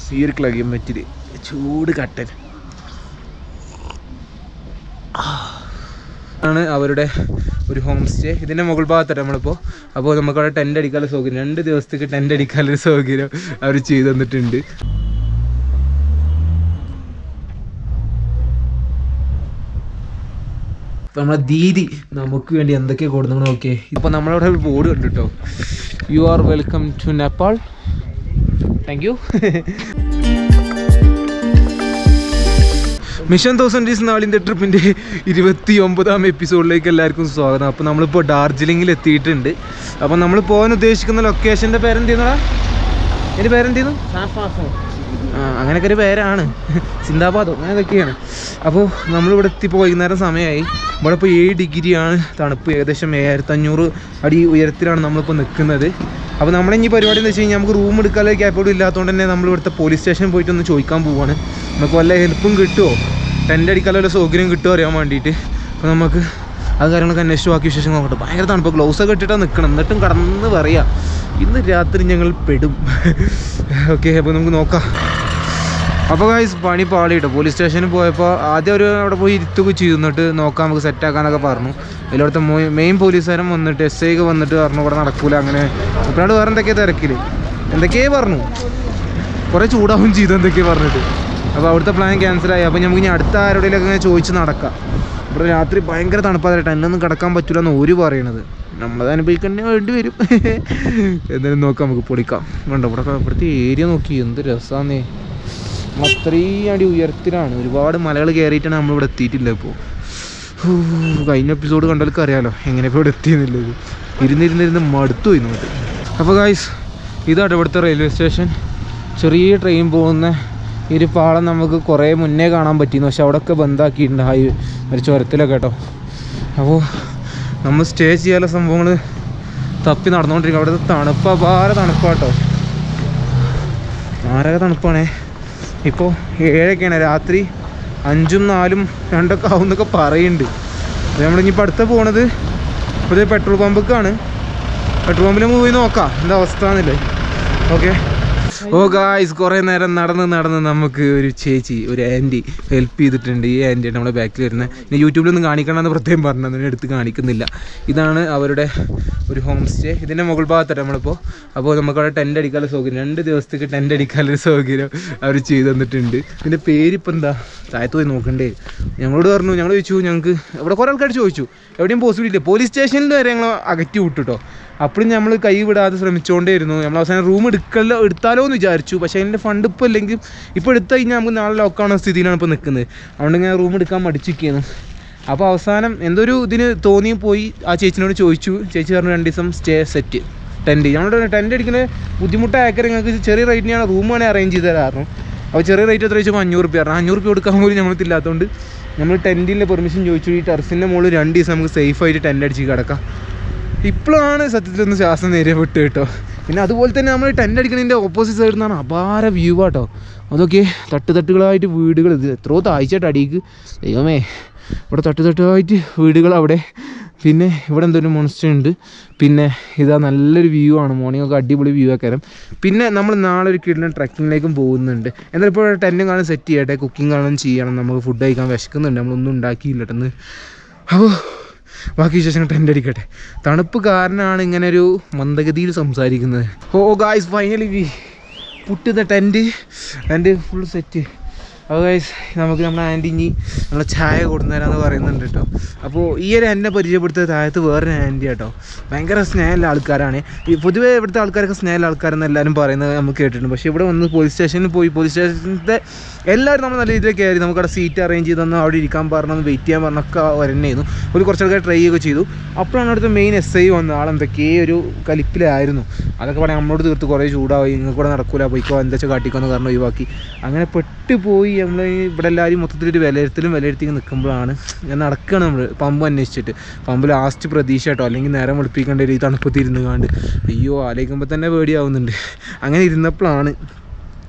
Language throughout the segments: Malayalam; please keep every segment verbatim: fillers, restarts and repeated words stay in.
ഈ ഒരു ക്ലൈമറ്റിൽ ചൂട് കട്ടൻ ആണ് അവരുടെ ഒരു ഹോം സ്റ്റേ. ഇതിൻ്റെ മുകൾ ഭാഗത്താണ് നമ്മളിപ്പോൾ. അപ്പോൾ നമുക്കവിടെ ടെൻ്റ് അടിക്കാനുള്ള സൗകര്യം, രണ്ട് ദിവസത്തേക്ക് ടെൻ്റ് അടിക്കാനുള്ള സൗകര്യം അവർ ചെയ്തു തന്നിട്ടുണ്ട്. അപ്പോൾ നമ്മളെ ദീദി നമുക്ക് വേണ്ടി എന്തൊക്കെയാണ് കൊടുക്കുന്നത് നോക്കിയേ. ഇപ്പോൾ നമ്മളവിടെ ഒരു ബോർഡ് കണ്ടു കേട്ടോ, you are welcome to Nepal. Thank you. Mission thousand days നാളിൻ്റെ ട്രിപ്പിൻ്റെ ഇരുപത്തി ഒമ്പതാം എപ്പിസോഡിലേക്ക് എല്ലാവർക്കും സ്വാഗതം. അപ്പോൾ നമ്മളിപ്പോൾ ഡാർജിലിങ്ങിൽ എത്തിയിട്ടുണ്ട്. അപ്പോൾ നമ്മൾ പോകാൻ ഉദ്ദേശിക്കുന്ന ലൊക്കേഷൻ്റെ പേരെന്തെയ്യുന്നടാ? എൻ്റെ പേരെന്തെയ്യുന്നു? ആ അങ്ങനെയൊക്കെ ഒരു പേരാണ്, സിന്ദാബാദോ അങ്ങനെ ഇതൊക്കെയാണ്. അപ്പോൾ നമ്മളിവിടെ എത്തിപ്പോൾ വൈകുന്നേരം സമയമായി. ഇവിടെ ഇപ്പോൾ ഏഴ് ഡിഗ്രിയാണ് തണുപ്പ്, ഏകദേശം ഏഴായിരത്തി അഞ്ഞൂറ് അടി ഉയരത്തിലാണ് നമ്മളിപ്പോൾ നിൽക്കുന്നത്. അപ്പോൾ നമ്മുടെ ഈ പരിപാടി എന്ന് വെച്ച് കഴിഞ്ഞാൽ നമുക്ക് റൂം എടുക്കാനുള്ള ക്യാപ്പബിൾ ഇല്ലാത്തതുകൊണ്ട് തന്നെ നമ്മൾ ഇവിടുത്തെ പോലീസ് സ്റ്റേഷനിൽ പോയിട്ട് ഒന്ന് ചോദിക്കാൻ പോവുകയാണ്. നമുക്ക് വല്ല ഹെൽപ്പും കിട്ടുമോ, ടെൻ്റ് അടിക്കാനുള്ള സൗകര്യം കിട്ടുമോ അറിയാൻ വേണ്ടിയിട്ട്. അപ്പോൾ നമുക്ക് അത് കാര്യങ്ങളൊക്കെ അന്വേഷിച്ച് ബാക്കി വിശേഷം നോക്കട്ടെ. ഭയങ്കര തണുപ്പ്, ഗ്ലൗസൊക്കെ ഇട്ടിട്ടാണ് നിൽക്കണം, എന്നിട്ടും കടന്ന് പറയാം ഇന്ന് രാത്രി ഞങ്ങൾ പെടും. ഓക്കെ, അപ്പോൾ നമുക്ക് നോക്കാം. അപ്പോൾ ഗൈസ് പണി പാളി കേട്ടോ. പോലീസ് സ്റ്റേഷനിൽ പോയപ്പോൾ ആദ്യം അവർ അവിടെ പോയി ഇരുത്തുക ചെയ്തു, എന്നിട്ട് നോക്കാം നമുക്ക് സെറ്റാക്കാന്നൊക്കെ പറഞ്ഞു. അതിലവിടുത്തെ മെയിൻ പോലീസുകാരൻ വന്നിട്ട് എസ് ഐ ഒക്കെ വന്നിട്ട് പറഞ്ഞു ഇവിടെ നടക്കൂല അങ്ങനെ. ഇപ്പോഴാണ് വേറെ എന്തൊക്കെയാണ് തിരക്കിൽ എന്തൊക്കെയേ പറഞ്ഞു, കുറേ ചൂടാവും ചെയ്തു എന്തൊക്കെയാണ് പറഞ്ഞിട്ട്. അപ്പോൾ അവിടുത്തെ പ്ലാൻ ക്യാൻസലായി. അപ്പോൾ നമുക്ക് ഇനി അടുത്ത ആരോടെയൊക്കെ ഇങ്ങനെ ചോദിച്ച് നടക്കാം. ഇവിടെ രാത്രി ഭയങ്കര തണുപ്പാതെ ടെന്നൊന്നും കിടക്കാൻ പറ്റില്ല എന്ന് ഓര് പറയണത്, നമ്മളത് അനുഭവിക്കണ്ടേ വേണ്ടി വരും. എന്തായാലും നോക്കാം, നമുക്ക് പൊളിക്കാം. വേണ്ട ഇവിടെ ഇവിടുത്തെ ഏരിയ നോക്കി എന്ത് രസമാന്നേ. അത്രയും അടി ഉയരത്തിലാണ്, ഒരുപാട് മലകൾ കയറിയിട്ടാണ് നമ്മളിവിടെ എത്തിയിട്ടില്ല. ഇപ്പോൾ കഴിഞ്ഞ എപ്പിസോഡ് കണ്ടാലൊക്കെ അറിയാമല്ലോ എങ്ങനെ ഇപ്പോൾ ഇവിടെ എത്തിയെന്നുള്ളത്. ഇരുന്നിരുന്നിരുന്ന് മടുത്തു പോയി നമുക്ക്. അപ്പോൾ ഗൈസ് ഇതാണ് ഇവിടുത്തെ റെയിൽവേ സ്റ്റേഷൻ. ചെറിയ ട്രെയിൻ പോകുന്ന ഈ ഒരു പാളം നമുക്ക് കുറേ മുന്നേ കാണാൻ പറ്റിയിരുന്നു, പക്ഷെ അവിടെയൊക്കെ ബന്ധാക്കിയിട്ടുണ്ട് ഹൈ ഒരു ചുരത്തിലൊക്കെ കേട്ടോ. അപ്പോൾ നമ്മൾ സ്റ്റേ ചെയ്യാനുള്ള സംഭവങ്ങൾ തപ്പി നടന്നുകൊണ്ടിരിക്കും. അവിടുത്തെ തണുപ്പ് അപാര തണുപ്പാട്ടോ, ആരൊക്കെ തണുപ്പാണേ. ഇപ്പോൾ ഏഴൊക്കെയാണ്, രാത്രി അഞ്ചും നാലും രണ്ടൊക്കെ ആവും എന്നൊക്കെ പറയുന്നുണ്ട്. നമ്മളിനിപ്പോൾ അടുത്ത പോണത് ഒരു പെട്രോൾ പമ്പൊക്കെയാണ്. പെട്രോൾ പമ്പിൽ പോയി നോക്കാം എന്താ അവസ്ഥ എന്നില്ലേ. ഓക്കെ. ഓ ഗായ്സ് കുറേ നേരം നടന്ന് നടന്ന് നമുക്ക് ഒരു ചേച്ചി ഒരു ആൻറ്റി ഹെൽപ്പ് ചെയ്തിട്ടുണ്ട്. ഈ ആൻറ്റിയാണ് നമ്മുടെ ബാക്കിൽ വരുന്നത്. ഇനി യൂട്യൂബിലൊന്നും കാണിക്കണമെന്ന് പ്രത്യേകം പറഞ്ഞു, അതിനെ എടുത്ത് കാണിക്കുന്നില്ല. ഇതാണ് അവരുടെ ഒരു ഹോം സ്റ്റേ. ഇതിൻ്റെ മുകൾ ഭാഗത്താണ് നമ്മളിപ്പോൾ. അപ്പോൾ നമുക്കവിടെ ടെൻ്റ് അടിക്കാനുള്ള സൗകര്യം, രണ്ട് ദിവസത്തേക്ക് ടെൻ്റ് അടിക്കാനുള്ള സൗകര്യം അവർ ചെയ്തു തന്നിട്ടുണ്ട്. ഇതിൻ്റെ പേരിപ്പോൾ എന്താ താഴത്ത് പോയി നോക്കണ്ടേ. ഞങ്ങളോട് പറഞ്ഞു, ഞങ്ങൾ ചോദിച്ചു, ഞങ്ങൾക്ക് ഇവിടെ കുറേ ആൾക്കാർ ചോദിച്ചു എവിടെയും പോസിബിലിറ്റി പോലീസ് സ്റ്റേഷനിൽ വരെ ഞങ്ങൾ അകറ്റി വിട്ടു കേട്ടോ. അപ്പോഴും നമ്മൾ കൈ വിടാതെ ശ്രമിച്ചുകൊണ്ടേയിരുന്നു. നമ്മൾ അവസാനം റൂം എടുക്കലോ എടുത്താലോ എന്ന് വിചാരിച്ചു, പക്ഷേ അതിൻ്റെ ഫണ്ട് ഇപ്പോൾ ഇല്ലെങ്കിൽ ഇപ്പോൾ എടുത്തു കഴിഞ്ഞാൽ നമുക്ക് നാളെ ലോക്കാവുന്ന സ്ഥിതിയിലാണ് ഇപ്പോൾ നിൽക്കുന്നത്. അതുകൊണ്ട് ഞാൻ റൂം എടുക്കാൻ മടിച്ചിരിക്കുന്നു. അപ്പോൾ അവസാനം എന്തൊരു ഇതിന് തോന്നി പോയി ആ ചേച്ചിനോട് ചോദിച്ചു. ചേച്ചി പറഞ്ഞു രണ്ട് ദിവസം സ്റ്റേ സെറ്റ് ടെൻറ്റ്. ഞങ്ങളുടെ ടെൻറ്റ് അടിക്കുന്ന ബുദ്ധിമുട്ടായക്കാർ നിങ്ങൾക്ക് ചെറിയ റേറ്റിനാണ് റൂം വേണേൽ അറേഞ്ച് ചെയ്ത് തരാറുണ്ട്. അപ്പോൾ ചെറിയ റേറ്റ് എത്ര ചോദിച്ചപ്പോൾ അഞ്ഞൂറ് റുപ്യ പറഞ്ഞു. അഞ്ഞൂറ് റുപ്യ കൊടുക്കാൻ പോലും ഞങ്ങൾക്കില്ലാത്തതുകൊണ്ട് നമ്മൾ ടെൻറ്റിൻ്റെ പെർമിഷൻ ചോദിച്ചു. ഈ ടെറസിൻ്റെ മുകളിൽ രണ്ട് ദിവസം നമുക്ക് സേഫായിട്ട് ടെൻറ്റ് അടിച്ച് കിടക്കാം. ഇപ്പോഴാണ് സത്യത്തിലൊന്ന് ശ്വാസം നേരെ വിട്ട് കേട്ടോ. പിന്നെ അതുപോലെ തന്നെ നമ്മൾ ടെൻ്റ് അടിക്കുന്നതിൻ്റെ ഓപ്പോസിറ്റ് സൈഡിൽ നിന്നാണ് അപാര വ്യൂ ആട്ടോ. അതൊക്കെ തട്ടുതട്ടുകളായിട്ട് വീടുകൾ, ഇത് എത്രയോ താഴ്ചയായിട്ട് അടിക്ക് ദൈവമേ. ഇവിടെ തട്ടുതട്ടായിട്ട് വീടുകൾ അവിടെ. പിന്നെ ഇവിടെ എന്തൊരു മോൺസ്റ്റർ ഉണ്ട്. പിന്നെ ഇതാ നല്ലൊരു വ്യൂ ആണ്, മോർണിംഗ് ഒക്കെ അടിപൊളി വ്യൂ ആക്കാരം. പിന്നെ നമ്മൾ നാളെ ഒരു കിടന്ന ട്രക്കിങ്ങിലേക്കും പോകുന്നുണ്ട്. എന്തായാലും ഇപ്പോൾ ടെൻറ്റും കാണാൻ സെറ്റ് ചെയ്യട്ടെ, കുക്കിംഗ് കാണാൻ ചെയ്യണം. നമുക്ക് ഫുഡ് കഴിക്കാൻ വിശക്കുന്നുണ്ട്, നമ്മളൊന്നും ഉണ്ടാക്കിയില്ലെന്ന്. അപ്പോൾ ബാക്കി വിശേഷങ്ങൾ ടെൻ്റ് അടിക്കട്ടെ. തണുപ്പ് കാരണമാണ് ഇങ്ങനെ ഒരു മന്ദഗതിയിൽ സംസാരിക്കുന്നത്. Oh guys finally we put the tent tent full set. അപ്പോൾ ഗൈസ് നമുക്ക് നമ്മുടെ ആൻറ്റി ഇനി നമ്മളെ ചായ കൊടുന്നേരാന്ന് പറയുന്നുണ്ട് കേട്ടോ. അപ്പോൾ ഈ ഒരു എന്നെ പരിചയപ്പെടുത്തിയ താഴത്ത് വേറൊരു ആൻറ്റി കേട്ടോ. ഭയങ്കര സ്നേഹമുള്ള ആൾക്കാരാണ്. ഈ പൊതുവേ ഇവിടുത്തെ ആൾക്കാരൊക്കെ സ്നേഹമുള്ള ആൾക്കാരെന്ന് എല്ലാവരും പറയുന്നത് നമുക്ക് കേട്ടിട്ടുണ്ട്. പക്ഷേ ഇവിടെ വന്ന് പോലീസ് സ്റ്റേഷനിൽ പോയി പോലീസ് സ്റ്റേഷൻ്റെ എല്ലാവരും നമ്മൾ നല്ല രീതിയിൽ കയറി നമുക്കവിടെ സീറ്റ് അറേഞ്ച് ചെയ്തൊന്ന് അവിടെ ഇരിക്കാൻ പറഞ്ഞു, വെയിറ്റ് ചെയ്യാൻ പറഞ്ഞൊക്കെ വരണ്ടായിരുന്നു. ഒരു കുറച്ച് ആൾക്കാർ ട്രൈ ചെയ്യുകയൊക്കെ ചെയ്തു. അപ്പോഴാണ് അവിടുത്തെ മെയിൻ എസ് ഐ വന്ന ആളെന്തൊക്കെ ഒരു കലിപ്പിലായിരുന്നു. അതൊക്കെ പറയാൻ നമ്മളോട് തീർത്ത് കുറേ ചൂടായി, നിങ്ങൾക്ക് കൂടെ നടക്കൂല, പോയിക്കോ എന്താ വെച്ചാൽ കാട്ടിക്കോന്ന് കാരണം ഒഴിവാക്കി. അങ്ങനെ പെട്ടുപോയി നമ്മൾ ഇവിടെ എല്ലാവരും മൊത്തത്തിലൊരു വിലയിരുത്തലും വിലയിരുത്തി നിൽക്കുമ്പോഴാണ് ഞാൻ നടക്കുകയാണ് നമ്മൾ പമ്പ് അന്വേഷിച്ചിട്ട്. പമ്പ് ലാസ്റ്റ് പ്രതീക്ഷ കേട്ടോ, അല്ലെങ്കിൽ നേരം വെളുപ്പിക്കേണ്ട ഒരു തണുപ്പത്ത് ഇരുന്ന് കാണ്ട് അയ്യോ ആലോചിക്കുമ്പോൾ തന്നെ പേടിയാവുന്നുണ്ട്. അങ്ങനെ ഇരുന്നപ്പോഴാണ്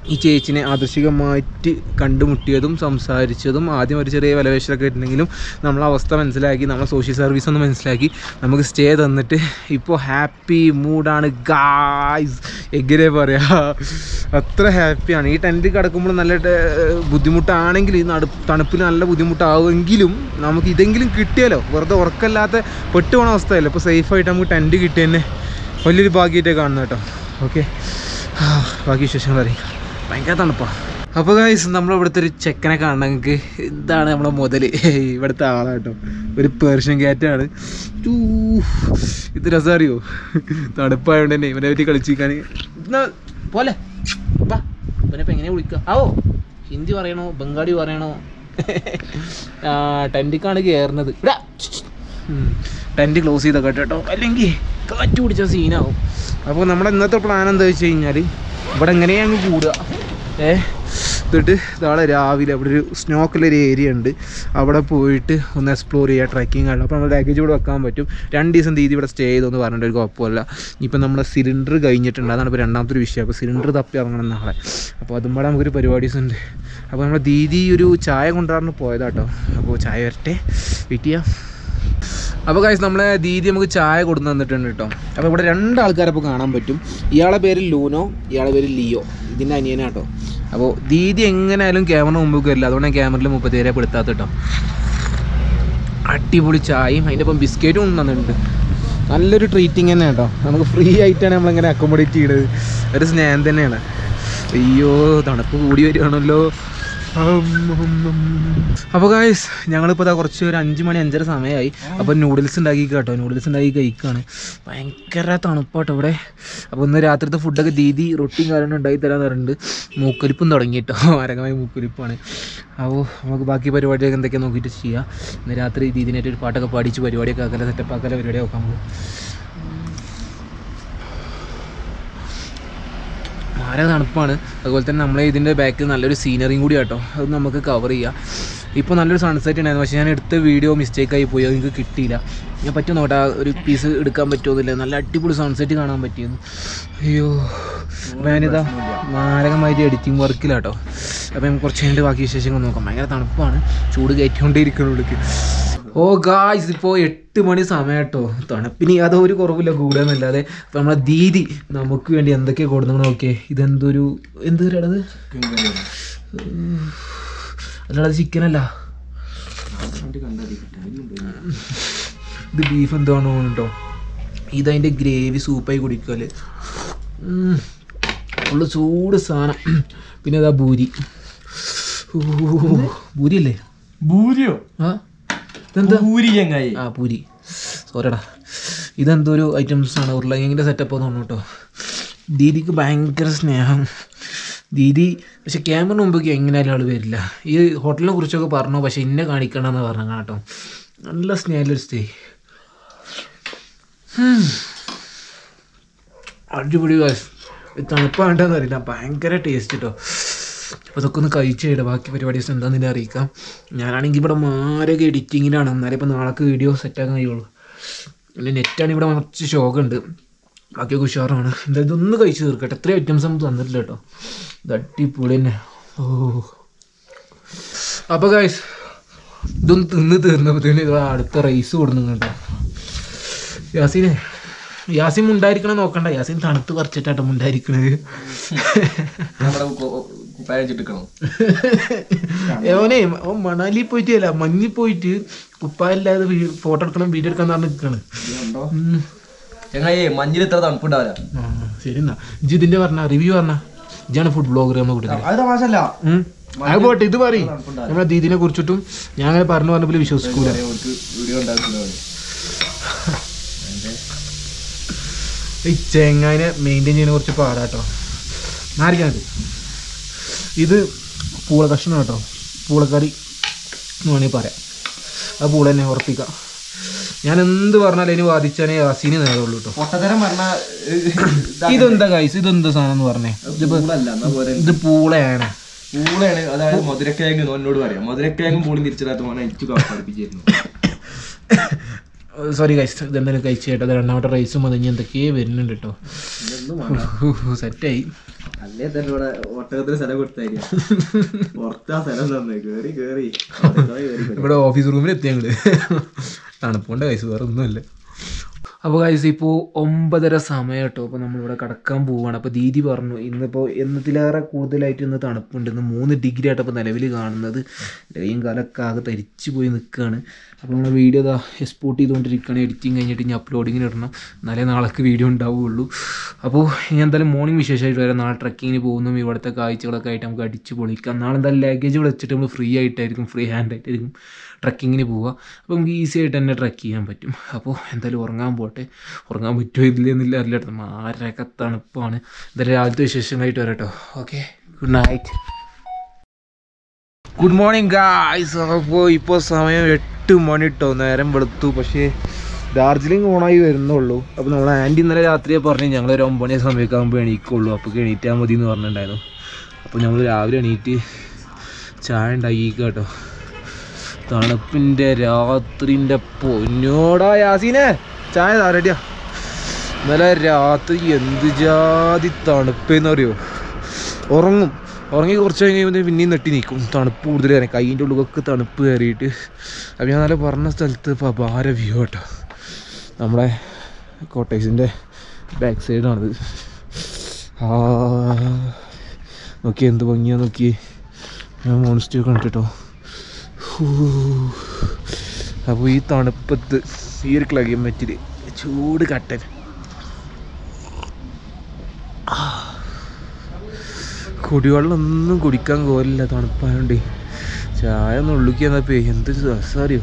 ഈ ചേച്ചിനെ ആദർശികമായിട്ട് കണ്ടുമുട്ടിയതും സംസാരിച്ചതും ആദ്യം ഒരു ചെറിയ വിലവേശലൊക്കെ ഉണ്ടെങ്കിലും നമ്മളെ അവസ്ഥ മനസ്സിലാക്കി, നമ്മളെ സോഷ്യൽ സർവീസ് ഒന്ന് മനസ്സിലാക്കി നമുക്ക് സ്റ്റേ തന്നിട്ട് ഇപ്പോൾ ഹാപ്പി മൂഡാണ് ഗായ്സ്. എങ്ങനെ പറയാ, അത്ര ഹാപ്പിയാണ്. ഈ ടെൻറ്റ് കിടക്കുമ്പോൾ നല്ല ബുദ്ധിമുട്ടാണെങ്കിൽ, ഈ നടു തണുപ്പിൽ നല്ല ബുദ്ധിമുട്ടാവുമെങ്കിലും നമുക്ക് ഇതെങ്കിലും കിട്ടിയാലോ. വെറുതെ ഉറക്കമില്ലാത്ത പെട്ടുപോണ അവസ്ഥയല്ലോ. ഇപ്പോൾ സേഫായിട്ട് നമുക്ക് ടെൻറ്റ് കിട്ടി തന്നെ വലിയൊരു ഭാഗ്യമായിട്ടേ കാണുന്നത് കേട്ടോ. ഓക്കെ, ബാക്കി വിശേഷങ്ങൾ അറിയാം. ഭയങ്കര തണുപ്പാണ്. അപ്പോൾ ഗൈസ്, നമ്മളിവിടുത്തെ ഒരു ചെക്കനെ കാണണമെങ്കിൽ ഇതാണ് നമ്മളെ മുതൽ. ഇവിടുത്തെ ആളാണ് കേട്ടോ, ഒരു പേർഷ്യൻ ക്യാറ്റാണ്. ഇത് രസം അറിയോ, തണുപ്പായതുകൊണ്ട് തന്നെ ഇവനെ പറ്റി കളിച്ചിരിക്കാൻ പോലെ. അപ്പം ഇവനിപ്പോൾ എങ്ങനെ വിളിക്കുക? ആവോ, ഹിന്ദി പറയണോ ബംഗാളി പറയണോ? ടെൻറ്റിക്കാണ് കയറുന്നത്. ഇവിടെ ടെൻറ്റ് ക്ലോസ് ചെയ്തൊക്കെ കേട്ടോ, അല്ലെങ്കിൽ കാറ്റ് പിടിച്ച സീനാവും. അപ്പോൾ നമ്മുടെ ഇന്നത്തെ പ്ലാൻ എന്താ വെച്ച് കഴിഞ്ഞാൽ, ഇവിടെ എങ്ങനെയാ അങ്ങ് കൂടുക. ഏ എന്നിട്ട് നാളെ രാവിലെ അവിടെ ഒരു സ്നോക്കുള്ളൊരു ഏരിയ ഉണ്ട്, അവിടെ പോയിട്ട് ഒന്ന് എക്സ്പ്ലോർ ചെയ്യുക, ട്രക്കിംഗ് ആണ്. അപ്പോൾ നമ്മൾ ലഗേജ് ഇവിടെ വെക്കാൻ പറ്റും. രണ്ട് ദിവസം തീയതി ഇവിടെ സ്റ്റേ ചെയ്തെന്ന് പറഞ്ഞിട്ട് ഒരു കുഴപ്പമില്ല. ഇപ്പം നമ്മുടെ സിലിണ്ടർ കഴിഞ്ഞിട്ടുണ്ട്, അതാണ് ഇപ്പോൾ രണ്ടാമത്തെ ഒരു വിഷയം. അപ്പോൾ സിലിണ്ടർ തപ്പി ഇറങ്ങണം നാളെ. അപ്പോൾ അതും കൂടെ നമുക്കൊരു പരിപാടീസ് ഉണ്ട്. അപ്പോൾ നമ്മുടെ ദീദി ഒരു ചായ കൊണ്ടുവരാൻ പോയതാട്ടോ. അപ്പോൾ ചായ വരട്ടെ, വെയിറ്റ് ചെയ്യാം. അപ്പോൾ ഗൈസ്, നമ്മളെ ദീദി നമുക്ക് ചായ കൊടുന്ന് തന്നിട്ടുണ്ട് കേട്ടോ. അപ്പോൾ ഇവിടെ രണ്ടാൾക്കാരെ ഇപ്പോൾ കാണാൻ പറ്റും. ഇയാളുടെ പേര് ലൂനോ, ഇയാളുടെ പേര് ലിയോ. ഇതിൻ്റെ അനിയനാട്ടോ. അപ്പോൾ ദീദി എങ്ങനെയായാലും ക്യാമറ മുമ്പ് വരില്ല, അതുകൊണ്ട് ഞാൻ ക്യാമറയിൽ മുപ്പത്തേരെ പെടുത്താത്ത കേട്ടോ. അടിപൊളി ചായയും അതിൻ്റെ ഒപ്പം ബിസ്ക്കറ്റും കൊണ്ട് തന്നിട്ടുണ്ട്. നല്ലൊരു ട്രീറ്റിങ് തന്നെ കേട്ടോ. നമുക്ക് ഫ്രീ ആയിട്ടാണ് നമ്മളിങ്ങനെ അക്കോമഡേറ്റ് ചെയ്യുന്നത്. ഒരു സ്നേഹം തന്നെയാണ്. അയ്യോ, തണുപ്പ് കൂടി വരികയാണല്ലോ. അപ്പോൾ ഗായ്സ്, ഞങ്ങളിപ്പോൾ കുറച്ച് ഒരു അഞ്ച് മണി അഞ്ചര സമയമായി. അപ്പോൾ നൂഡിൽസ് ഉണ്ടാക്കി കേട്ടോ, നൂഡിൽസ് ഉണ്ടാക്കി കഴിക്കുകയാണ്. ഭയങ്കര തണുപ്പാട്ടോ ഇവിടെ. അപ്പോൾ ഇന്ന് രാത്രിത്തെ ഫുഡൊക്കെ ദീദി റൊട്ടിയും കാര്യങ്ങളും ഉണ്ടാക്കി തരാൻ പറയുന്നുണ്ട്. മൂക്കൊലിപ്പും തുടങ്ങി കേട്ടോ, അരങ്ങമായ മൂക്കൊലിപ്പാണ്. അപ്പോൾ നമുക്ക് ബാക്കി പരിപാടിയൊക്കെ എന്തൊക്കെയാണ് നോക്കിയിട്ട് ചെയ്യാം. ഇന്ന് രാത്രി ദീദിനായിട്ട് ഒരു പാട്ടൊക്കെ പാടിച്ച് പരിപാടിയൊക്കെ ആക്കല സെറ്റപ്പ് ആക്കല പരിപാടിയൊക്കെ നോക്കാം നമുക്ക്. വളരെ തണുപ്പാണ്. അതുപോലെ തന്നെ നമ്മളെ ഇതിൻ്റെ ബാക്കിൽ നല്ലൊരു സീനറിയും കൂടി കേട്ടോ, അത് നമുക്ക് കവർ ചെയ്യാം. ഇപ്പോൾ നല്ലൊരു സൺസെറ്റ് ഉണ്ടായിരുന്നു, പക്ഷേ ഞാൻ എടുത്ത വീഡിയോ മിസ്റ്റേക്കായി പോയി, എനിക്ക് കിട്ടിയില്ല. ഞാൻ പറ്റുമോ നോട്ടാ, ഒരു പീസ് എടുക്കാൻ പറ്റുമെന്നില്ല. നല്ല അടിപൊളി സൺസെറ്റ് കാണാൻ പറ്റിയിരുന്നു. അയ്യോ, അപ്പോൾ ഞാനിതാ മാരകമായിട്ട് എഡിറ്റിംഗ് വർക്കിലാട്ടോ. അപ്പോൾ നമുക്ക് കുറച്ച് കഴിഞ്ഞിട്ട് ബാക്കി വിശേഷങ്ങൾ നോക്കാം. ഭയങ്കര തണുപ്പാണ്, ചൂട് കയറ്റിക്കൊണ്ടേ ഉള്ളിലേക്ക്. ഓ ഗായ്സ്, ഇപ്പോൾ എട്ട് മണി സമയം കേട്ടോ. തണുപ്പിന് യാതൊരു കുറവില്ല, കൂടുകയെന്നല്ലാതെ. അപ്പോൾ നമ്മളെ ദീദി നമുക്ക് വേണ്ടി എന്തൊക്കെയാണ് കൊടുക്കുന്നത് നോക്കിയേ. ഇതെന്തൊരു എന്ത് കറിയാണത്? അല്ലാതെ ചിക്കനല്ല, ഇത് ബീഫ് എന്താണോ കേട്ടോ. ഇതതിൻ്റെ ഗ്രേവി സൂപ്പായി കുടിക്കല്, ഫുള്ള് ചൂട് സാധനം. പിന്നെ ഇതാ ഭൂരി. ഭൂരി അല്ലേ? ഭൂരിയോ? ആ, ഇതെന്താ പൂരി ചങ്ങായി? ആ, പൂരി, സോറിടാ. ഇതെന്തോ ഒരു ഐറ്റംസ് ആണ്, ഉരുളങ്കിൻ്റെ സെറ്റപ്പ് തോന്നുന്നു കേട്ടോ. ദീദിക്ക് ഭയങ്കര സ്നേഹം. ദീദി പക്ഷെ ക്യാമറ മുമ്പേക്ക് എങ്ങനെയായാലും ആൾ വരില്ല. ഈ ഹോട്ടലിനെ കുറിച്ചൊക്കെ പറഞ്ഞു, പക്ഷെ ഇന്നെ കാണിക്കണമെന്ന് പറഞ്ഞു കേട്ടോ. നല്ല സ്നേഹമുള്ളൊരു സ്റ്റേ. അടിപൊളി ഗായ്സ്. തണുപ്പ് വേണ്ടെന്ന് അറിയില്ല, ഭയങ്കര ടേസ്റ്റ് കേട്ടോ. അപ്പോൾ അതൊക്കെ ഒന്ന് കഴിച്ച് കഴിഞ്ഞാൽ ബാക്കി പരിപാടീസ് എന്താണെന്ന് അറിയിക്കാം. ഞാനാണെങ്കിൽ ഇവിടെ മാരൊക്കെ എഡിറ്റിങ്ങിലാണ്, എന്നാലും ഇപ്പോൾ നാളേക്ക് വീഡിയോ സെറ്റാക്കാൻ കഴിയുള്ളൂ. പിന്നെ നെറ്റാണെങ്കിൽ ഇവിടെ കുറച്ച് ഷോക്കുണ്ട്, ബാക്കിയൊക്കെ ഉഷാറാണ്. എന്താ ഇതൊന്ന് കഴിച്ച് തീർക്കട്ടെ. എത്ര ഐറ്റംസ് നമുക്ക് തന്നിട്ടില്ല കേട്ടോ. ഇത് അടിപൊളി തന്നെ. ഓ, അപ്പോൾ ഗൈസ്, ഇതൊന്ന് തിന്ന് തീർന്നപ്പോഴത്തേന് ഇത് അടുത്ത റൈസ് കൊടുന്നു കേട്ടോ. യാസീനെ, യാസീൻ മുണ്ടായിരിക്കണം നോക്കണ്ട, യാസീൻ തണുത്ത് പറിച്ചിട്ടാട്ടോ മുണ്ടായിരിക്കണത്. ഓനെ ഓൻ മണാലി പോയിട്ടല്ല, മഞ്ഞിൽ പോയിട്ട് കുപ്പായില്ലാതെ ഫോട്ടോ എടുക്കണം വീഡിയോ എടുക്കാൻ പറഞ്ഞ് നിൽക്കാണ്. മഞ്ഞിൽ ഇത്ര തണുപ്പുണ്ടാവില്ല. ശരി എന്നാ ഇജ് ഇതിന്റെ പറഞ്ഞ റിവ്യൂ പറഞ്ഞ ഇജാണ് ഫുഡ് ബ്ലോഗർ നമ്മൾ കൊടുക്കുന്നത്. അത് പോട്ടെ, ഇത് പറയും നമ്മളെ ദീദിനെ കുറിച്ചിട്ടും ഞാൻ അങ്ങനെ പറഞ്ഞു പറഞ്ഞപ്പോൾ വിശ്വസിക്കൂല. ഈ ചെങ്ങാനെ മെയിൻറ്റെയിൻ ചെയ്യുന്ന കുറച്ച് പാടാട്ടോ. മാറിക്കാനത് ഇത് പൂള കഷ്ണം കേട്ടോ, പൂളക്കറി എന്ന് വേണമെങ്കിൽ പറയാം. ആ പൂള തന്നെ ഉറപ്പിക്കാം. ഞാൻ എന്ത് പറഞ്ഞാലും അതിന് വാദിച്ചാലേ യാസീന് നേരമുള്ളൂ കേട്ടോ. ഇതെന്താ ഗൈസ്, ഇതെന്താ സാധനം എന്ന് പറഞ്ഞേ? ഇത് പൂളയാണ്. പൂളയാണ്, അതായത് മധുരക്കിഴങ്ങ് എന്നോട് പറയാം. മധുരക്കിഴങ്ങും പൂളും തിരിച്ചറിയാത്ത പഠിപ്പിച്ചിരുന്നു. സോറി ഗൈസ്, ഇതെന്തായാലും കഴിച്ചു കേട്ടോ. അത് രണ്ടാമത്തെ റൈസും മതിഞ്ഞ് എന്തൊക്കെയോ വരുന്നുണ്ട് കേട്ടോ. സെറ്റായി. അല്ലേ തന്നെ ഇവിടെ ഒട്ടകത്തിന് സ്ഥലം കൊടുത്തായിരിക്കും. ഇവിടെ ഓഫീസ് റൂമിൽ എത്തി ഞങ്ങള്. തണുപ്പുണ്ട് ഗൈസ്, വേറെ ഒന്നുമല്ല. അപ്പോൾ ഗൈസ് ഇപ്പോൾ ഒമ്പതര സമയം കേട്ടോ. അപ്പോൾ നമ്മളിവിടെ കിടക്കാൻ പോവുകയാണ്. അപ്പോൾ ദീദി പറഞ്ഞു ഇന്നിപ്പോൾ എന്നതിലേറെ കൂടുതലായിട്ട് ഇന്ന് തണുപ്പുണ്ട്. ഇന്ന് മൂന്ന് ഡിഗ്രി ആയിട്ട് അപ്പോൾ നിലവിൽ കാണുന്നത്. കൈയും കാലൊക്കെ ആകെ തരിച്ചു പോയി നിൽക്കുകയാണ്. അപ്പോൾ നമ്മൾ വീഡിയോ ഇതാ എക്സ്പോർട്ട് ചെയ്തുകൊണ്ടിരിക്കുകയാണ്. എഡിറ്റിങ് കഴിഞ്ഞിട്ട് ഇനി അപ്ലോഡിങ്ങിന് ഇടണം, എന്നാലേ നാളേക്ക് വീഡിയോ ഉണ്ടാവുകയുള്ളൂ. അപ്പോൾ ഇനി എന്തായാലും മോർണിംഗ് വിശേഷമായിട്ട് വരാം. നാളെ ട്രക്കിങ്ങിന് പോകുന്നു. ഇവിടുത്തെ കാഴ്ചകളൊക്കെ ആയിട്ട് നമുക്ക് അടിച്ച് പൊളിക്കാം. നാളെ എന്തായാലും ലഗേജ് വെച്ചിട്ട് നമ്മൾ ഫ്രീ ആയിട്ടായിരിക്കും, ഫ്രീ ഹാൻഡ് ആയിട്ടായിരിക്കും ട്രക്കിങ്ങിന് പോവുക. അപ്പോൾ നമുക്ക് ഈസി ആയിട്ട് തന്നെ ട്രക്ക് ചെയ്യാൻ പറ്റും. അപ്പോൾ എന്തായാലും ഉറങ്ങാൻ പോട്ടെ. ഉറങ്ങാൻ പറ്റുമോ ഇല്ലെന്നില്ല അറിയില്ല. ആരൊക്കെ തണുപ്പാണ്. എന്തായാലും രാവിലത്തെ വിശേഷങ്ങളായിട്ട് വരാട്ടോ. Okay, good night. Good morning guys. അപ്പോൾ ഇപ്പോൾ സമയം എട്ട് മണി കേട്ടോ. നേരം വെളുത്തു. പക്ഷേ ഡാർജിലിംഗ് ഓണായി വരുന്നുള്ളൂ. അപ്പോൾ നമ്മൾ ആൻറ്റി ഇന്നലെ രാത്രിയെ പറഞ്ഞ് ഞങ്ങളൊരു ഒമ്പത് മണി സമയമൊക്കെ ആകുമ്പോൾ എണീക്കുള്ളൂ. അപ്പോൾ എണീറ്റാൽ മതി എന്ന് പറഞ്ഞിട്ടുണ്ടായിരുന്നു. അപ്പോൾ നമ്മൾ രാവിലെ എണീറ്റ് ചായ ഉണ്ടാക്കി കേട്ടോ. തണുപ്പിൻ്റെ രാത്രിൻ്റെ പൊന്നോടാ യാസീനെ ചായ റെഡിയാ. ഇന്നലെ രാത്രി എന്ത് ജാതി തണുപ്പെന്ന് അറിയോ. ഉറങ്ങും, ഉറങ്ങി കുറച്ച് കഴിയുമ്പോൾ പിന്നെയും നെട്ടി നിൽക്കും. തണുപ്പ് കൂടുതൽ കയറി കൈയിൻ്റെ ഉള്ളിലൊക്കെ തണുപ്പ് കയറിയിട്ട്. അപ്പം ഞാൻ നല്ല പറഞ്ഞ സ്ഥലത്ത് ഇപ്പോൾ അപാര വ്യൂ കേട്ടോ. നമ്മുടെ കോട്ടേഴ്സിൻ്റെ ബാക്ക് സൈഡാണിത്. ആ നോക്കി എന്ത് ഭംഗിയാ നോക്കി. ഞാൻ മോൺസ്റ്റർ കണ്ടിട്ടോ. അപ്പോൾ ഈ തണുപ്പത്ത് ഈ ഒരു ക്ലൈമറ്റിൽ ചൂട് കട്ടൻ കുടിവെള്ളം ഒന്നും കുടിക്കാൻ പോലില്ല തണുപ്പായോണ്ട്. ചായ ഒന്ന് ഉള്ളിക്ക് എന്നപ്പോ എന്ത് രസറിയോ.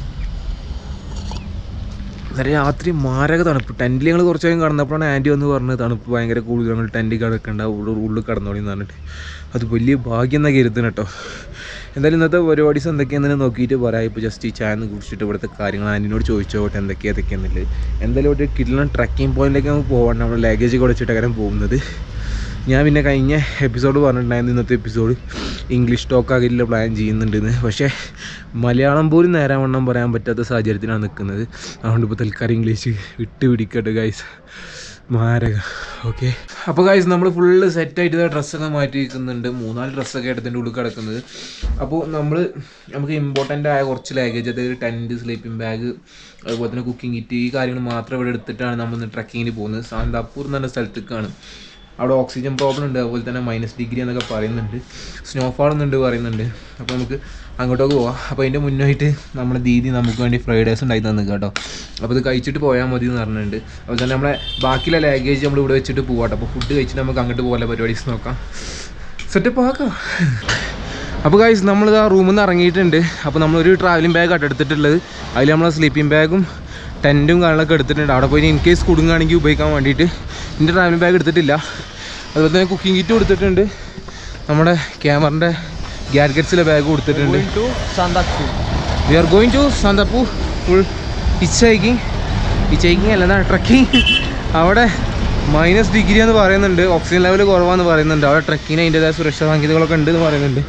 അന്നേരം രാത്രി മാരക തണുപ്പ്. ടെൻറ്റിൽ ഞങ്ങൾ കുറച്ച് നേരം കിടന്നപ്പോഴാണ് ആൻറ്റി വന്ന് പറഞ്ഞത് തണുപ്പ് ഭയങ്കര കൂടുതൽ, ഞങ്ങൾ ടെൻറ്റിൽ കിടക്കണ്ട, ഉള്ളിൽ ഉള്ളിൽ കിടന്നോളി എന്ന് പറഞ്ഞിട്ട്. അത് വലിയ ഭാഗ്യം എന്നാ കരുതുന്നു കേട്ടോ. എന്തായാലും ഇന്നത്തെ പരിപാടീസ് എന്തൊക്കെയാണെന്ന് നോക്കിയിട്ട് പറയാം. ഇപ്പോൾ ജസ്റ്റ് ഈ ചായ ഒന്ന് കുടിച്ചിട്ട് ഇവിടുത്തെ കാര്യങ്ങൾ ആൻറ്റിനോട് ചോദിച്ചോട്ടെ എന്തൊക്കെയാണ് എന്തൊക്കെയാണെന്നുള്ളത്. എന്തായാലും ഒരു കിടിലൻ ട്രക്കിംഗ് പോയിന്റിലേക്ക് നമുക്ക് പോകണം. നമ്മൾ ലഗേജ് കുടച്ചിട്ടൊക്കെ പോകുന്നത്. ഞാൻ പിന്നെ കഴിഞ്ഞ എപ്പിസോഡ് പറഞ്ഞിട്ടുണ്ടായിരുന്നു ഇന്നത്തെ എപ്പിസോഡ് ഇംഗ്ലീഷ് ടോക്ക് ആകില്ല പ്ലാൻ ചെയ്യുന്നുണ്ടെന്ന്. പക്ഷേ മലയാളം പോലും നേരാൻ വണ്ണം പറയാൻ പറ്റാത്ത സാഹചര്യത്തിലാണ് നിൽക്കുന്നത്. അതുകൊണ്ട് ഇപ്പോൾ തൽക്കാലം ഇംഗ്ലീഷ് വിട്ട് പിടിക്കട്ടെ ഗൈസ്. മാരക. ഓക്കെ, അപ്പോൾ ഗൈസ് നമ്മൾ ഫുള്ള് സെറ്റായിട്ട് ഡ്രസ്സൊക്കെ മാറ്റി വയ്ക്കുന്നുണ്ട്. മൂന്നാല് ഡ്രസ്സൊക്കെ എടുത്തിൻ്റെ ഉള്ളിൽ കിടക്കുന്നത്. അപ്പോൾ നമ്മൾ നമുക്ക് ഇമ്പോർട്ടൻ്റ് ആയ കുറച്ച് ലാഗേജ്, അതായത് ടെൻറ്റ്, സ്ലീപ്പിംഗ് ബാഗ്, അതുപോലെ തന്നെ കുക്കിംഗ് കിറ്റ്, ഈ കാര്യങ്ങൾ മാത്രം ഇവിടെ എടുത്തിട്ടാണ് നമ്മൾ ട്രക്കിങ്ങിന് പോകുന്നത്. സാന്താപ്പൂർ എന്ന് പറഞ്ഞ സ്ഥലത്തേക്കാണ്. അവിടെ ഓക്സിജൻ പ്രോബ്ലം ഉണ്ട്, അതുപോലെ തന്നെ മൈനസ് ഡിഗ്രി എന്നൊക്കെ പറയുന്നുണ്ട്, സ്നോഫാൾ എന്നുണ്ട് പറയുന്നുണ്ട്. അപ്പോൾ നമുക്ക് അങ്ങോട്ടൊക്കെ പോവാം. അപ്പോൾ അതിൻ്റെ മുന്നായിട്ട് നമ്മുടെ ദീദി നമുക്ക് വേണ്ടി ഫ്രൈഡ് റൈസ് ഉണ്ടായി തന്നു കേട്ടോ. അപ്പോൾ ഇത് കഴിച്ചിട്ട് പോയാൽ മതി എന്ന് പറഞ്ഞിട്ടുണ്ട്. അപ്പോൾ തന്നെ നമ്മളെ ബാക്കിയുള്ള ലാഗേജ് നമ്മൾ ഇവിടെ വെച്ചിട്ട് പോകാട്ടോ. അപ്പോൾ ഫുഡ് കഴിച്ചിട്ട് നമുക്ക് അങ്ങോട്ട് പോകാനുള്ള പരിപാടീസ് നോക്കാം. സെറ്റപ്പ് ആക്കാം. അപ്പോൾ ഗൈസ് നമ്മളിത് ആ റൂമിൽ നിന്ന് ഇറങ്ങിയിട്ടുണ്ട്. അപ്പോൾ നമ്മളൊരു ട്രാവലിംഗ് ബാഗ് ആട്ടോ എടുത്തിട്ടുള്ളത്. അതിൽ നമ്മൾ സ്ലീപ്പിംഗ് ബാഗും ടെൻറ്റും കാര്യങ്ങളൊക്കെ എടുത്തിട്ടുണ്ട്. അവിടെ പോയി ഇൻ കേസ് കുടുങ്ങുകയാണെങ്കിൽ ഉപയോഗിക്കാൻ വേണ്ടിയിട്ട്. എൻ്റെ ട്രാവലിംഗ് ബാഗ് എടുത്തിട്ടില്ല. അതുപോലെ തന്നെ കുക്കിംഗ് കിറ്റും എടുത്തിട്ടുണ്ട്. നമ്മുടെ ക്യാമറിൻ്റെ ഗാഡ്ഗറ്റ്സിലെ ബാഗ് കൊടുത്തിട്ടുണ്ട്. We are going to Santapur. Full hitch hiking hitch hiking അല്ല ട്രക്കിങ്. അവിടെ മൈനസ് ഡിഗ്രി എന്ന് പറയുന്നുണ്ട്, ഓക്സിജൻ ലെവൽ കുറവാന്ന് പറയുന്നുണ്ട്. അവിടെ ട്രക്കിങ്ങിന് അതിൻ്റെതായ സുരക്ഷാ സാങ്കേതികളൊക്കെ ഉണ്ട് എന്ന് പറയുന്നുണ്ട്.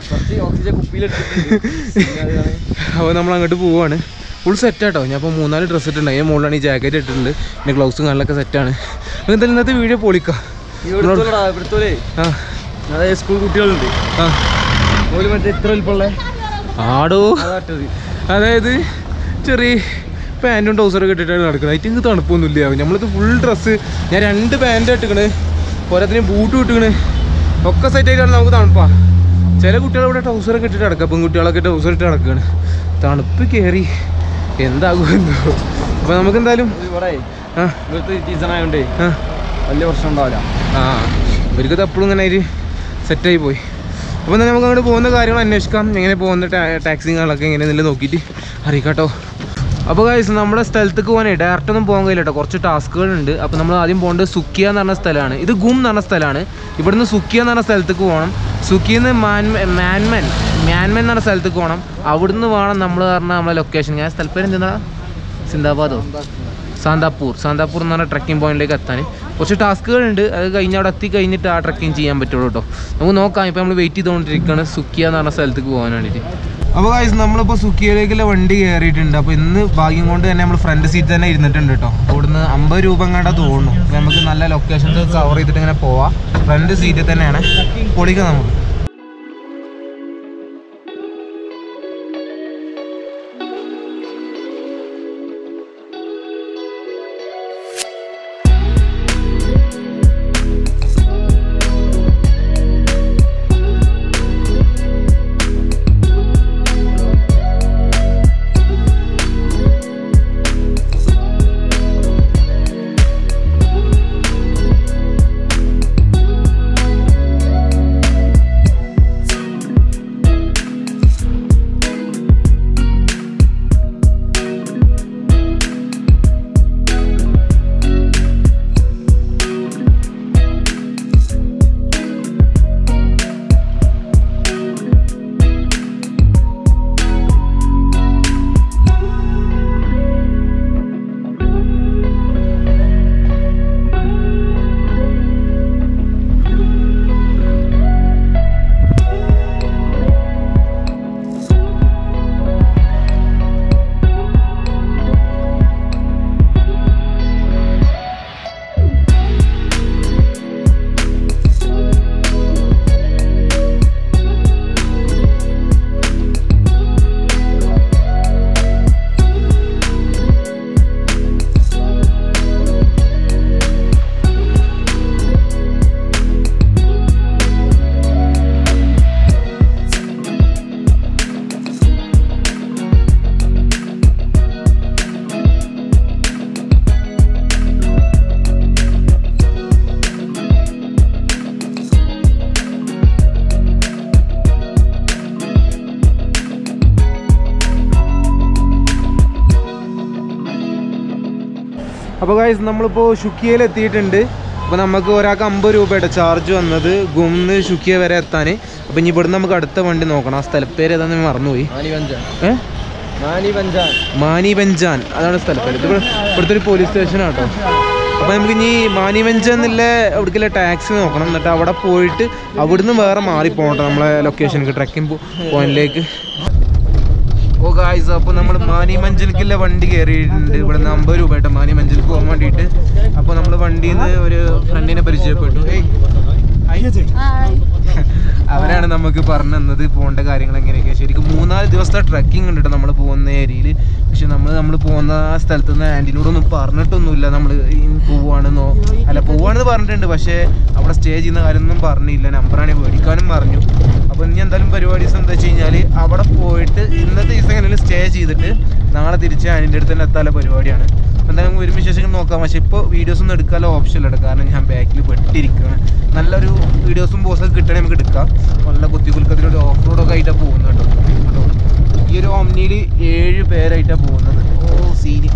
അപ്പോൾ നമ്മൾ അങ്ങോട്ട് പോവുകയാണ്. ഫുൾ സെറ്റാട്ടോ. ഞാൻ ഇപ്പോൾ മൂന്നാല് ഡ്രസ്സ് ഇട്ടുണ്ട്. അതിൻ്റെ മുകളിലാണ് ഈ ജാക്കറ്റ് ഇട്ടിട്ടുണ്ട്. പിന്നെ ഗ്ലൗസും കാര്യങ്ങളൊക്കെ സെറ്റാണ്. എന്തായാലും ഇന്നത്തെ വീഡിയോ പൊളിക്കാം. സ്കൂൾ കുട്ടികളുണ്ട് മറ്റേ എത്ര വലിപ്പമുള്ള ആടോ, അതായത് ചെറിയ പാൻറ്റും ട്രൗസറൊക്കെ ഇട്ടിട്ടാണ് നടക്കുന്നത്. അതിന് ഇങ്ങ് തണുപ്പൊന്നുമില്ല. നമ്മളിത് ഫുൾ ഡ്രസ്സ്, ഞാൻ രണ്ട് പാൻറ്റ് ഇട്ടിക്കണ്, പോരാത്തിന് ബൂട്ടും ഇട്ടിക്കണ്, ഒക്കെ സെറ്റായിട്ടാണ് നമുക്ക് തണുപ്പാണ്. ചില കുട്ടികൾ ഇവിടെ ട്രൗസറൊക്കെ ഇട്ടിട്ട് നടക്കുക, പെൺകുട്ടികളൊക്കെ ട്രൗസർ ഇട്ട് നടക്കുകയാണ്. തണുപ്പ് കയറി എന്താകുമെന്നോ. അപ്പോൾ നമുക്ക് എന്തായാലും ആ സീസൺ ആയതുകൊണ്ടേ വലിയ പ്രശ്നം ഉണ്ടാവില്ല. ആ ഒരിക്കലും എപ്പോഴും ഇങ്ങനെ ഒരു സെറ്റായി പോയി. അപ്പോൾ തന്നെ നമുക്ക് അങ്ങോട്ട് പോകുന്ന കാര്യങ്ങൾ അന്വേഷിക്കാം. എങ്ങനെ പോകുന്ന ടാക്സിങ്ങളൊക്കെ എങ്ങനെയെന്നല്ല നോക്കിയിട്ട് അറിയിക്കാട്ടോ. അപ്പോൾ ഗൈസ് നമ്മുടെ സ്ഥലത്തേക്ക് പോകാനേ ഡയറക്റ്റ് ഒന്നും പോകാൻ കഴിയില്ല കേട്ടോ. കുറച്ച് ടാസ്കുകളുണ്ട്. അപ്പോൾ നമ്മൾ ആദ്യം പോകേണ്ടത് സുക്കിയ എന്ന് പറഞ്ഞ സ്ഥലമാണ്. ഇത് ഗും എന്ന് പറഞ്ഞ സ്ഥലമാണ്. ഇവിടുന്ന് സുക്കിയ എന്ന് പറഞ്ഞ സ്ഥലത്തേക്ക് പോകണം. സുക്കിന്ന് മാൻമൻ മാൻമൻ മ്യാൻമൻ എന്ന് പറഞ്ഞ സ്ഥലത്തേക്ക് പോകണം. അവിടുന്ന് വേണം നമ്മൾ പറഞ്ഞാൽ നമ്മളെ ലൊക്കേഷൻ. ഞാൻ സ്ഥലപ്പേര് എന്താ സിന്ദാബാദോ സാന്താപ്പൂർ സാന്താപ്പൂർ എന്ന് പറഞ്ഞ ട്രക്കിംഗ് പോയിന്റിലേക്ക് എത്താൻ കുറച്ച് ടാസ്കുകളുണ്ട്. അത് കഴിഞ്ഞ് അവിടെ എത്തി കഴിഞ്ഞിട്ട് ആ ട്രക്കിംഗ് ചെയ്യാൻ പറ്റുള്ളൂ കേട്ടോ. നമുക്ക് നോക്കാം. ഇപ്പോൾ നമ്മൾ വെയിറ്റ് ചെയ്തുകൊണ്ടിരിക്കുകയാണ് സുക്കിയ എന്ന് പറഞ്ഞ സ്ഥലത്തേക്ക് പോകാൻ വേണ്ടിയിട്ട്. അപ്പോൾ ഗൈസ് നമ്മളിപ്പോൾ സുക്കിയയിലേക്കുള്ള വണ്ടി കയറിയിട്ടുണ്ട്. അപ്പോൾ ഇന്ന് ഭാഗ്യം കൊണ്ട് തന്നെ നമ്മൾ ഫ്രണ്ട് സീറ്റ് തന്നെ ഇരുന്നിട്ടുണ്ട് കേട്ടോ. അവിടുന്ന് അമ്പത് രൂപ കണ്ടാൽ തോന്നുന്നു. നമുക്ക് നല്ല ലൊക്കേഷൻസ് കവർ ചെയ്തിട്ട് ഇങ്ങനെ പോവാം. ഫ്രണ്ട് സീറ്റിൽ തന്നെയാണ് പൊളിക്കാം നമുക്ക്. അപ്പോൾ ഗൈസ് നമ്മളിപ്പോൾ ഷുക്കിയയിൽ എത്തിയിട്ടുണ്ട്. അപ്പോൾ നമുക്ക് ഒരാൾക്ക് അമ്പത് രൂപയുടെ ചാർജ് വന്നത് ഗുംന്ന് ഷുക്കിയ വരെ എത്താൻ. അപ്പോൾ ഇനി ഇവിടുന്ന് നമുക്ക് അടുത്ത വണ്ടി നോക്കണം. ആ സ്ഥലപ്പേര് ഏതാണെന്ന് മറന്നുപോയി. ഏ മാനി ബഞ്ചാൻ അതാണ് സ്ഥലപ്പേര്. ഇത് ഇവിടുത്തെ ഒരു പോലീസ് സ്റ്റേഷനാണ് കേട്ടോ. അപ്പോൾ നമുക്ക് ഇനി മാനി ബഞ്ചാൻ എന്നുള്ള അവിടേക്കുള്ള ടാക്സി നോക്കണം. എന്നിട്ട് അവിടെ പോയിട്ട് അവിടുന്ന് വേറെ മാറി പോകണം നമ്മളെ ലൊക്കേഷനിലേക്ക്, ട്രക്കിംഗ് പോയിന്റിലേക്ക്. ഓ ഗായ്സ്, അപ്പോൾ നമ്മൾ മാനി മഞ്ചലിക്കുള്ള വണ്ടി കയറിയിട്ടുണ്ട്. ഇവിടെ നിന്ന് അമ്പത് രൂപ ആയിട്ട് മാനി മഞ്ചലിക്ക് പോകാൻ വേണ്ടിയിട്ട്. അപ്പോൾ നമ്മൾ വണ്ടിയിൽ നിന്ന് ഒരു ഫ്രണ്ടിനെ പരിചയപ്പെട്ടു. അവരാണ് നമുക്ക് പറഞ്ഞു തന്നത് പോകേണ്ട കാര്യങ്ങൾ എങ്ങനെയൊക്കെ. ശരിക്കും മൂന്നാല് ദിവസത്തെ ട്രക്കിംഗ് ഉണ്ട് കേട്ടോ നമ്മൾ പോകുന്ന ഏരിയയിൽ. പക്ഷെ നമ്മൾ നമ്മൾ പോകുന്ന സ്ഥലത്ത് നിന്ന് ആൻറ്റിനോടൊന്നും പറഞ്ഞിട്ടൊന്നുമില്ല നമ്മൾ പോവുകയാണെന്നോ. അല്ല, പോവുകയാണെന്ന് പറഞ്ഞിട്ടുണ്ട്, പക്ഷേ അവിടെ സ്റ്റേ ചെയ്യുന്ന കാര്യമൊന്നും പറഞ്ഞില്ല. നമ്പറാണെങ്കിൽ മേടിക്കാനും പറഞ്ഞു. അപ്പോൾ ഇനി എന്തായാലും പരിപാടീസ് എന്താ വെച്ച് കഴിഞ്ഞാൽ അവിടെ പോയിട്ട് ഇന്നത്തെ ദിവസം എങ്ങനെയും സ്റ്റേ ചെയ്തിട്ട് നാളെ തിരിച്ച് ആൻറ്റിൻ്റെ അടുത്ത് തന്നെ എത്താനുള്ള പരിപാടിയാണ്. എന്തായാലും ഒരു വിശേഷം നോക്കാം. പക്ഷേ ഇപ്പോൾ വീഡിയോസ് ഒന്നും എടുക്കാനുള്ള ഓപ്ഷൻ ഇല്ല, കാരണം ഞാൻ ബാക്കിൽ പെട്ടിരിക്കുകയാണ്. നല്ലൊരു വീഡിയോസും പോസ്റ്റൊക്കെ കിട്ടണമെങ്കിൽ നമുക്ക് എടുക്കാം. നല്ല കുത്തി കുലുക്കത്തിലൊരു ഓഫ് റോഡൊക്കെ ആയിട്ടാണ് പോകുന്നത് കേട്ടോ. കേട്ടോ ഈ ഒരു ഓംനിയിൽ ഏഴ് പേരായിട്ടാണ് പോകുന്നത്. ഓ സീന്.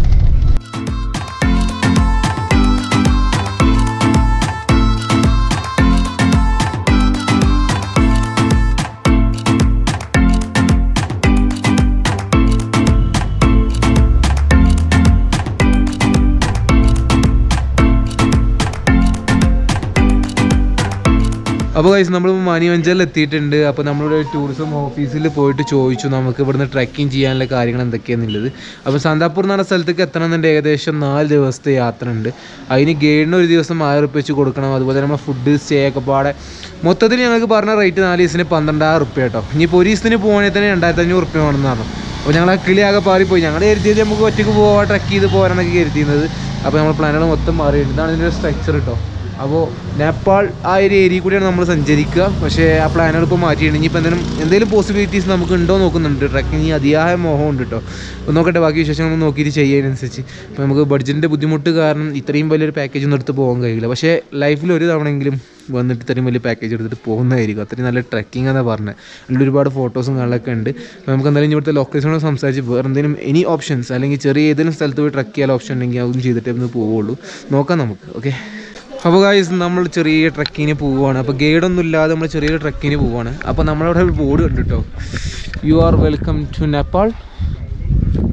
അപ്പോൾ ഗൈസ് നമ്മൾ മാനി ബഞ്ചാറിൽ എത്തിയിട്ടുണ്ട്. അപ്പോൾ നമ്മളിവിടെ ടൂറിസം ഓഫീസിൽ പോയിട്ട് ചോദിച്ചു നമുക്ക് ഇവിടുന്ന് ട്രക്കിംഗ് ചെയ്യാനുള്ള കാര്യങ്ങൾ എന്തൊക്കെയാണെന്നുള്ളത്. അപ്പോൾ സാന്താപൂർ എന്ന് പറഞ്ഞ സ്ഥലത്തേക്ക് എത്തണമെന്നുണ്ട് ഏകദേശം നാല് ദിവസത്തെ യാത്ര ഉണ്ട്. അതിന് ഗൈഡിന് ഒരു ദിവസം ആയിരം റുപ്യ വെച്ച് കൊടുക്കണം. അതുപോലെ നമ്മൾ ഫുഡ് സ്റ്റേ ഒക്കെ പാടെ മൊത്തത്തിൽ ഞങ്ങൾക്ക് പറഞ്ഞ റേറ്റ് നാല് ദിവസത്തിന് പന്ത്രണ്ടായിരം റുപ്യ കേട്ടോ. ഇനിയിപ്പോൾ ഒരു ദിവസത്തിന് പോകണമെങ്കിൽ തന്നെ രണ്ടായിരത്തി അഞ്ഞൂറ് റുപ്യ വേണമെന്ന് പറഞ്ഞു. അപ്പോൾ ഞങ്ങൾ ആ കിളിയാകെ പാറിപ്പോയി. ഞങ്ങൾ കരുതിയത് നമുക്ക് ഒറ്റയ്ക്ക് പോകാൻ ട്രക്ക് ചെയ്ത് പോകാനൊക്കെ കരുതിയിരുന്നത്. അപ്പോൾ നമ്മൾ പ്ലാനുകൾ മൊത്തം മാറിയിട്ടുണ്ട്. ഇതാണ് ഇതിൻ്റെ ഒരു സ്ട്രക്ചർ കേട്ടോ. അപ്പോൾ നേപ്പാൾ ആ ഒരു ഏരിയയിൽ കൂടിയാണ് നമ്മൾ സഞ്ചരിക്കുക. പക്ഷേ ആ പ്ലാനുകൾ ഇപ്പോൾ മാറ്റിയിട്ടുണ്ട്. ഇനിയിപ്പോൾ എന്തെങ്കിലും എന്തെങ്കിലും പോസിബിലിറ്റീസ് നമുക്ക് ഉണ്ടോ നോക്കുന്നുണ്ട്. ട്രക്കിങ് അതിയായ മോഹമുണ്ട് കേട്ടോ. അപ്പോൾ നോക്കട്ടെ, ബാക്കി വിശേഷങ്ങൾ നോക്കിയിട്ട് ചെയ്യുന്നതിനനുസരിച്ച്. അപ്പോൾ നമുക്ക് ബഡ്ജറ്റിൻ്റെ ബുദ്ധിമുട്ട് കാരണം ഇത്രയും വലിയൊരു പാക്കേജ് ഒന്നും എടുത്ത് പോകാൻ കഴിയില്ല. പക്ഷേ ലൈഫിൽ ഒരു തവണയെങ്കിലും വന്നിട്ട് ഇത്രയും വലിയ പാക്കേജ് എടുത്തിട്ട് പോകുന്നതായിരിക്കും. അത്രയും നല്ല ട്രക്കിംഗ് എന്നാണ് പറഞ്ഞത്. അതിൽ ഒരുപാട് ഫോട്ടോസും കാര്യങ്ങളൊക്കെ ഉണ്ട്. അപ്പോൾ നമുക്ക് എന്തായാലും ഇവിടുത്തെ ലൊക്കേഷനോട് സംസാരിച്ച് വേറെ എന്തെങ്കിലും എനി ഓപ്ഷൻസ് അല്ലെങ്കിൽ ചെറിയ ഏതെങ്കിലും സ്ഥലത്ത് പോയി ട്രക്ക് ചെയ്യാൻ ഓപ്ഷൻ ഉണ്ടെങ്കിൽ അതും ചെയ്തിട്ടേ ഒന്ന് പോവുള്ളൂ. നോക്കാം നമുക്ക്. ഓക്കെ, അപ്പോൾ ഗൈസ് നമ്മൾ ചെറിയ ട്രക്കിങ്ങിന് പോവുകയാണ്. അപ്പോൾ ഗൈഡൊന്നും ഇല്ലാതെ നമ്മൾ ചെറിയൊരു ട്രക്കിങ്ങിന് പോവുകയാണ്. അപ്പോൾ നമ്മളവിടെ ഒരു ബോർഡ് കണ്ടു കേട്ടോ, you are welcome to Nepal.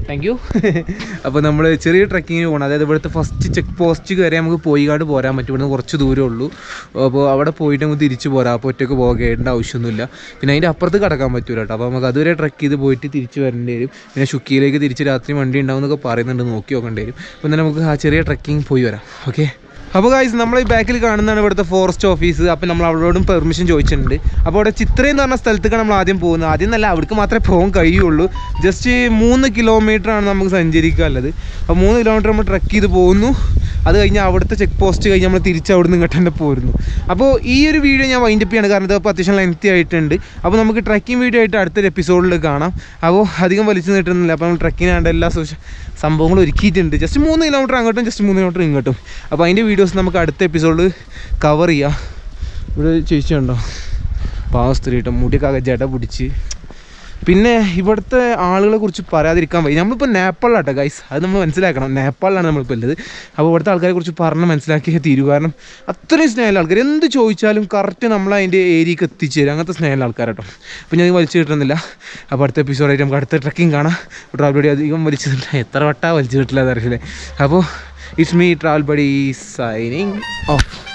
Thank you. അപ്പോൾ നമ്മൾ ചെറിയ ട്രക്കിങ്ങിന് പോകണം. അതായത് ഇവിടുത്തെ ഫസ്റ്റ് ചെക്ക് പോസ്റ്റ് കയറി നമുക്ക് പോയിക്കാട് പോരാൻ പറ്റും. ഇവിടുന്ന് കുറച്ച് ദൂരമേ ഉള്ളൂ. അപ്പോൾ അവിടെ പോയിട്ട് നമുക്ക് തിരിച്ച് പോരാം. അപ്പോൾ ഒറ്റയ്ക്ക് പോകേണ്ട ആവശ്യമൊന്നുമില്ല. പിന്നെ അതിൻ്റെ അപ്പുറത്ത് കടക്കാൻ പറ്റൂല കേട്ടോ. അപ്പോൾ നമുക്ക് അതുവരെ ട്രക്ക് ചെയ്ത് പോയിട്ട് തിരിച്ച് വരേണ്ടി വരും. പിന്നെ ഷുക്കിയിലേക്ക് തിരിച്ച് രാത്രി വണ്ടി ഉണ്ടാവും എന്നൊക്കെ പറയുന്നുണ്ട്. നോക്കി നോക്കേണ്ടി വരും. അപ്പോൾ തന്നെ നമുക്ക് ആ ചെറിയ ട്രക്കിങ് പോയി വരാം. ഓക്കെ. അപ്പോൾ ഗൈസ് നമ്മൾ ഈ ബാക്കിൽ കാണുന്നതാണ് ഇവിടുത്തെ ഫോറസ്റ്റ് ഓഫീസ്. അപ്പോൾ നമ്മൾ അവരോടും പെർമിഷൻ ചോദിച്ചിട്ടുണ്ട്. അപ്പോൾ അവിടെ ചിത്രയും എന്ന് പറഞ്ഞ സ്ഥലത്തേക്കാണ് നമ്മൾ ആദ്യം പോകുന്നത്. ആദ്യം നല്ല അവിടേക്ക് മാത്രമേ പോകാൻ കഴിയുള്ളൂ. ജസ്റ്റ് മൂന്ന് കിലോമീറ്റർ ആണ് നമുക്ക് സഞ്ചരിക്കാനുള്ളത്. അപ്പോൾ മൂന്ന് കിലോമീറ്റർ നമ്മൾ ട്രക്ക് ചെയ്ത് പോകുന്നു. അത് കഴിഞ്ഞാൽ അവിടുത്തെ ചെക്ക് പോസ്റ്റ് കഴിഞ്ഞ് നമ്മൾ തിരിച്ച് അവിടെ നിന്ന് ഇങ്ങോട്ട് തന്നെ പോരുന്നു. അപ്പോൾ ഈ ഒരു വീഡിയോ ഞാൻ വൈൻഡപ്പ് ചെയ്യാണ്. കാരണം ഇതിപ്പോൾ അത്യാവശ്യം ലെങ്തി ആയിട്ടുണ്ട്. അപ്പോൾ നമുക്ക് ട്രക്കിംഗ് വീഡിയോ ആയിട്ട് അടുത്തൊരു എപ്പിസോഡിൽ കാണാം. അപ്പോൾ അധികം വലിച്ചു നീട്ടുന്നില്ല. അപ്പോൾ നമ്മൾ ട്രക്കിങ്ങിനാണ്ട് എല്ലാ സംഭവങ്ങളും ഒരുക്കിയിട്ടുണ്ട്. ജസ്റ്റ് മൂന്ന് കിലോമീറ്റർ അങ്ങോട്ടും ജസ്റ്റ് മൂന്ന് കിലോമീറ്റർ ഇങ്ങോട്ടും. അപ്പോൾ അതിൻ്റെ വീഡിയോസ് നമുക്ക് അടുത്ത എപ്പിസോഡിൽ കവർ ചെയ്യാം. ഇവിടെ ചേച്ചിയുണ്ടോ പാവ സ്ത്രീ കേട്ടോ, മുടിയൊക്കെ ജട പിടിച്ച്. പിന്നെ ഇവിടുത്തെ ആളുകളെ കുറിച്ച് പറയാതിരിക്കാൻ വയ്യ. നമ്മളിപ്പോൾ നേപ്പാളിലാട്ടോ ഗൈസ്, അത് നമ്മൾ മനസ്സിലാക്കണം. നേപ്പാളിലാണ് നമ്മളിപ്പോൾ ഉള്ളത്. അപ്പോൾ ഇവിടുത്തെ ആൾക്കാരെ കുറിച്ച് പറഞ്ഞ് മനസ്സിലാക്കിയേ തീരൂ. കാരണം അത്രയും സ്നേഹമുള്ള ആൾക്കാർ, എന്ത് ചോദിച്ചാലും കറക്റ്റ് നമ്മൾ അതിൻ്റെ ഏരിയക്ക് എത്തിച്ചേരും. അങ്ങനത്തെ സ്നേഹമുള്ള ആൾക്കാരാട്ടോ. അപ്പോൾ ഞാൻ വലിച്ചു കിട്ടുന്നില്ല. അപ്പോൾ അടുത്ത എപ്പിസോഡായിട്ട് നമുക്ക് അടുത്ത ട്രക്കിങ് കാണാം. ട്രാവൽ ബഡി അധികം വലിച്ചിട്ടില്ല, എത്ര വട്ടാ വലിച്ചു കിട്ടില്ല അതറിയില്ലേ. അപ്പോൾ it's me travel buddy signing of.